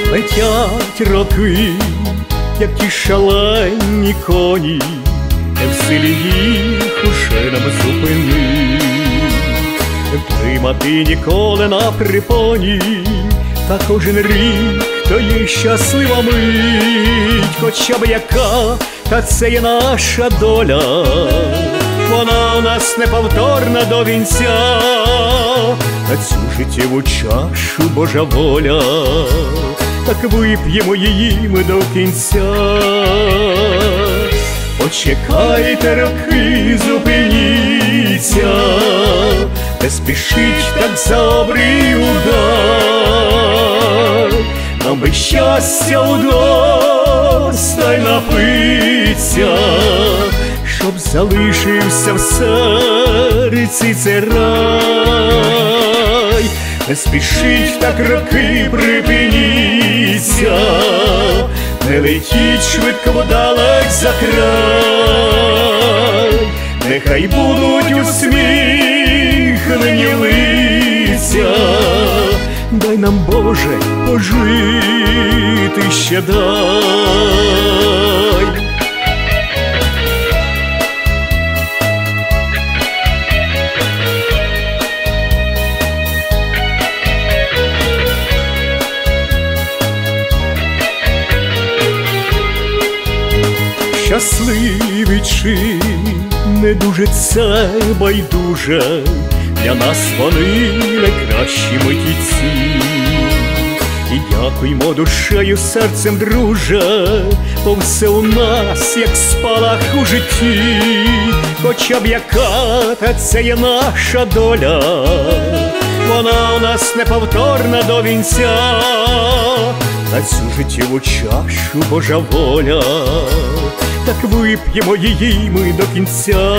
Летять роки, як ті шалені коні, не в силі їх уже нам зупинить. Втримати ніколи на припоні, та кожен рік то є щаслива мить. Хоча б яка, та це є наша доля, вона у нас неповторна до вінця. На цю життєву чашу Божа воля, так вип'ємо її ми до кінця. Почекайте роки, зупиніться, не спішіть так за обрій удар. Нам би щастя удосталь напиться, щоб залишився в серці цей рай. Не спішіть так роки, припиніться, не летіть швидко вдалеч за край. Нехай будуть усміхнені лиця, дай нам, Боже, пожити ще дай. Щасливі чи не дуже, це байдуже, для нас вони найкращі митійці. І дякуймо душею, серцем, друже, бо все у нас, як спалах у житті. Хоча б яка, та це є наша доля, вона у нас неповторна до вінця. На цю життєву чашу Божа воля, так вип'ємо її ми до кінця.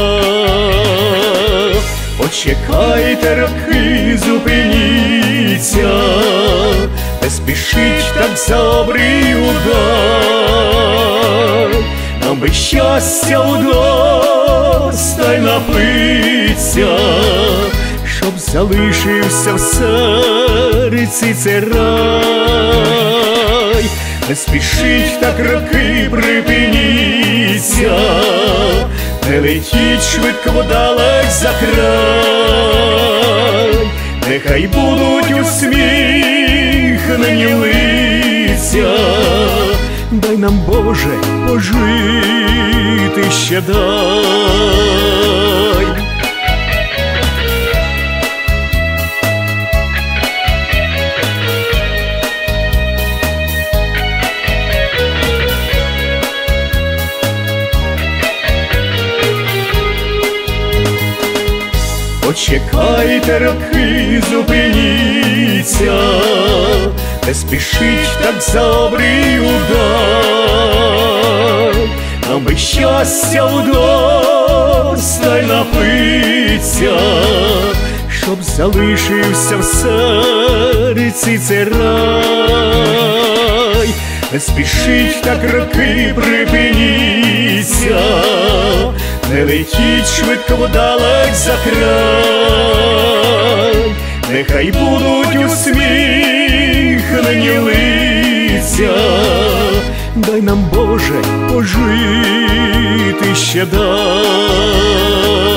Почекайте роки, зупиніться, не спішіть так за обрій удар. Нам би щастя удосталь напиться, щоб залишився в серці цей рай. Не спішіть так роки, припиніться, не летіть швидко вдалеч за край. Нехай будуть усміхнені лиця, дай нам, Боже, пожити ще дай. Почекайте роки, зупиніться, не спішіть так за обрій удар. Нам би щастя удосталь напиться, щоб залишився в серці цей рай. Не спішіть так роки, припиніться, не летіть швидко вдалеч за край. Нехай будуть усміхнені лиця, дай нам, Боже, пожити ще дай.